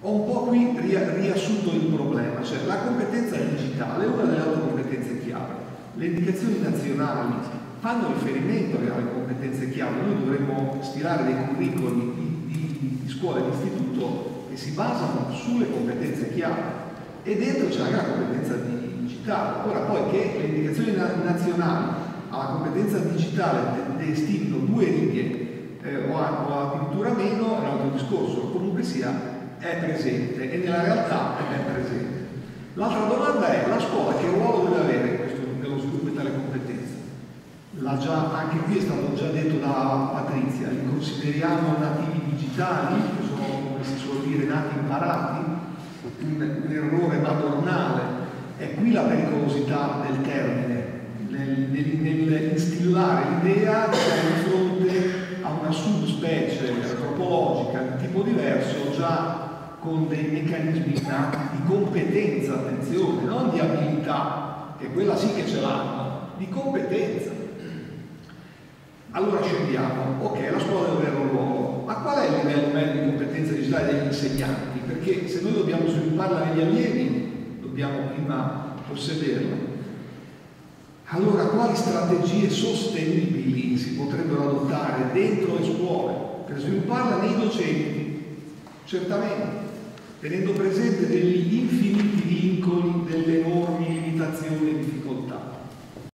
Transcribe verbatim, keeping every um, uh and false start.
Ho un po' qui riassunto il problema, cioè la competenza digitale è una delle altre competenze chiave. Le indicazioni nazionali fanno riferimento alle competenze chiave. Noi dovremmo stilare dei curricoli di, di, di scuola e di istituto che si basano sulle competenze chiave, e dentro c'è anche la competenza digitale. Ora poi che le indicazioni nazionali alla competenza digitale destinino due righe eh, o, a, o addirittura meno è un altro discorso, comunque sia è presente e nella realtà è ben presente. L'altra domanda è: la scuola che ruolo deve avere in questo, nello sviluppo di tale competenza? L'ha già, anche qui è stato già detto da Patrizia, li consideriamo nativi digitali, che sono, come si suol dire, nati imparati, un, un errore madornale. È qui la pericolosità del termine, nel, nel, nel instillare l'idea di essere di fronte a una subspecie antropologica di tipo diverso, già con dei meccanismi di competenza, attenzione, non di abilità, che quella sì che ce l'hanno, di competenza. Allora scendiamo, ok, la scuola deve avere un ruolo, ma qual è il livello medio di competenza digitale degli insegnanti? Perché se noi dobbiamo svilupparla negli allievi, dobbiamo prima possederla. Allora, quali strategie sostenibili si potrebbero adottare dentro le scuole per svilupparla nei docenti? Certamente, tenendo presente degli infiniti vincoli, delle enormi limitazioni e difficoltà.